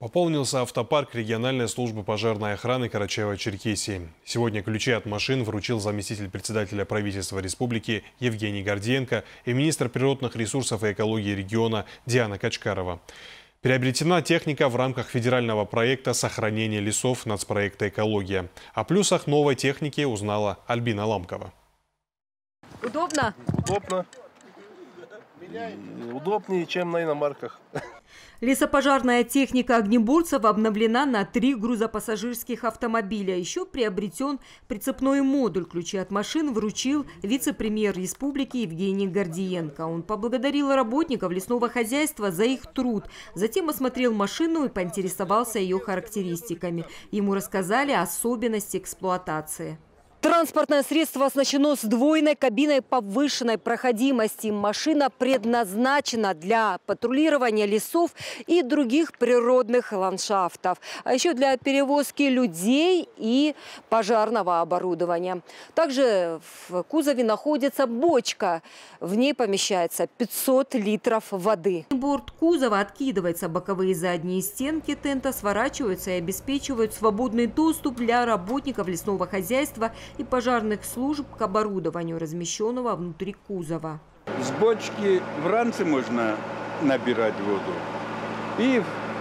Пополнился автопарк региональной службы пожарной охраны Карачаево-Черкесии. Сегодня ключи от машин вручил заместитель председателя правительства республики Евгений Гордиенко и министр природных ресурсов и экологии региона Диана Качкарова. Приобретена техника в рамках федерального проекта сохранения лесов нацпроекта «Экология». О плюсах новой техники узнала Альбина Ламкова. Удобно? Удобно. Удобнее, чем на иномарках. Лесопожарная техника огнеборцев обновлена на 3 грузопассажирских автомобиля. Еще приобретен прицепной модуль. Ключи от машин вручил вице-премьер республики Евгений Гордиенко. Он поблагодарил работников лесного хозяйства за их труд. Затем осмотрел машину и поинтересовался ее характеристиками. Ему рассказали особенности эксплуатации. Транспортное средство оснащено сдвоенной кабиной повышенной проходимости. Машина предназначена для патрулирования лесов и других природных ландшафтов, а еще для перевозки людей и пожарного оборудования. Также в кузове находится бочка. В ней помещается 500 литров воды. Борт кузова откидывается, боковые и задние стенки тента сворачиваются и обеспечивают свободный доступ для работников лесного хозяйства и пожарных служб к оборудованию, размещенного внутри кузова. С бочки в ранце можно набирать воду и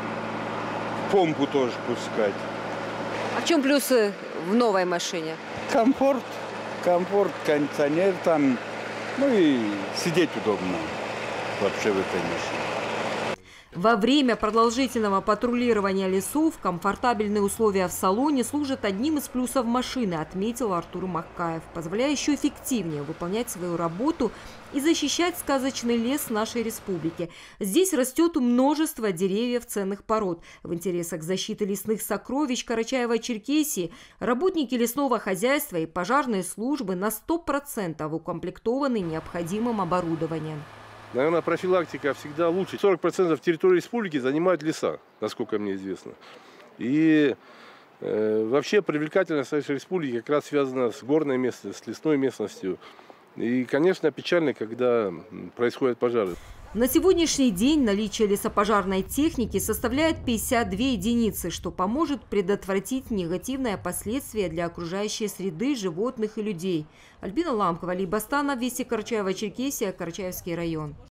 в помпу тоже пускать. А в чем плюсы в новой машине? Комфорт, кондиционер там, ну и сидеть удобно вообще в этой машине. Во время продолжительного патрулирования лесов комфортабельные условия в салоне служат одним из плюсов машины, отметил Артур Маккаев, позволяя еще эффективнее выполнять свою работу и защищать сказочный лес нашей республики. Здесь растет множество деревьев ценных пород. В интересах защиты лесных сокровищ Карачаево-Черкесии работники лесного хозяйства и пожарные службы на 100% укомплектованы необходимым оборудованием. Наверное, профилактика всегда лучше. 40% территории республики занимают леса, насколько мне известно. И вообще привлекательность нашей республики как раз связана с горной местностью, с лесной местностью. И, конечно, печально, когда происходят пожары. На сегодняшний день наличие лесопожарной техники составляет 52 единицы, что поможет предотвратить негативные последствия для окружающей среды, животных и людей. Альбина Ламкова, Вести Карачаево-Черкесия, Карачаевский район.